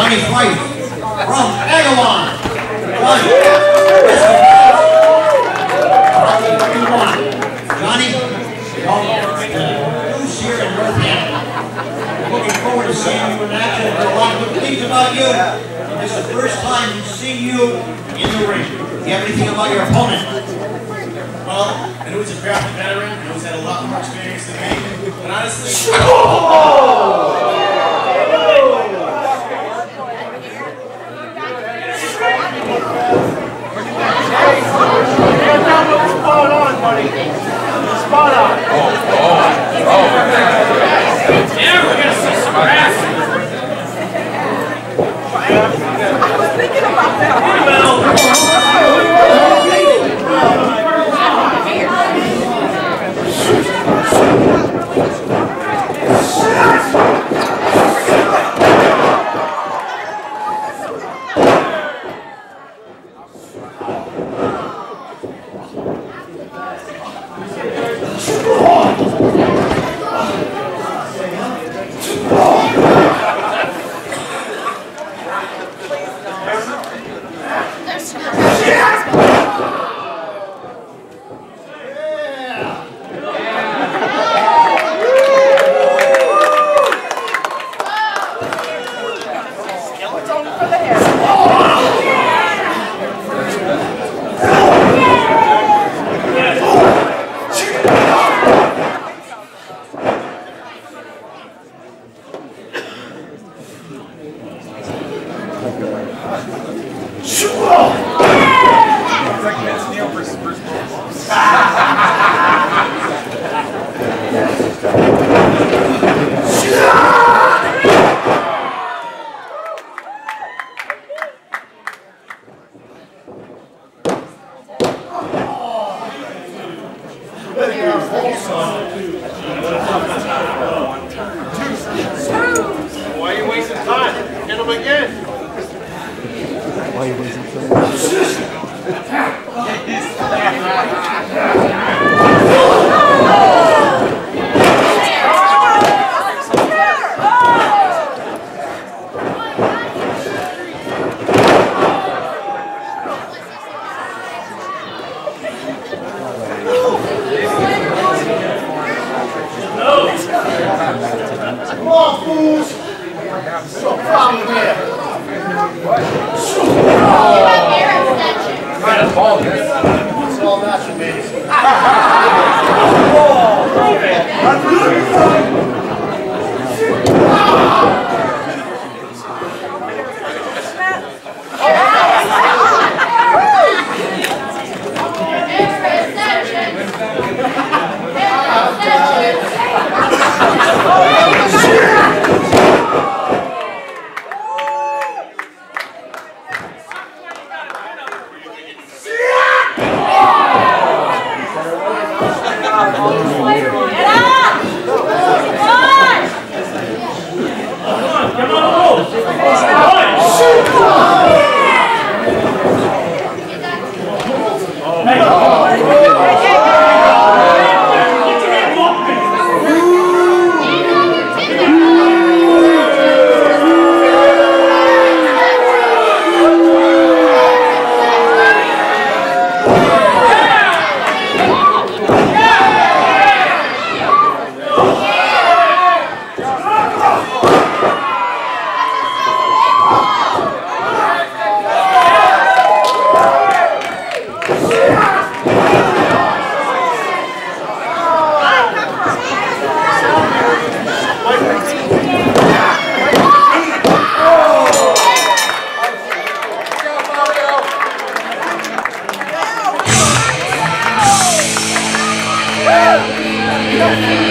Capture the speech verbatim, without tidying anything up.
Johnny Thrice from Agawan. Johnny, Johnny, who's here in Northampton? Looking forward to seeing you in action. There's a lot of good things about you. This is the first time we've seen you in the ring. Do you have anything about your opponent? Well, I knew he's a graphic veteran. He always had a lot more experience than me. But honestly, oh! Spot on, buddy. Spot on. Oh, oh, oh. Yeah, we're gonna see some grass. I was thinking about that. Why are you wasting time? Hit him again. Why are you wasting time? Come on, fools! So proud of him. Right up ball here. It's all natural, baby. Yeah.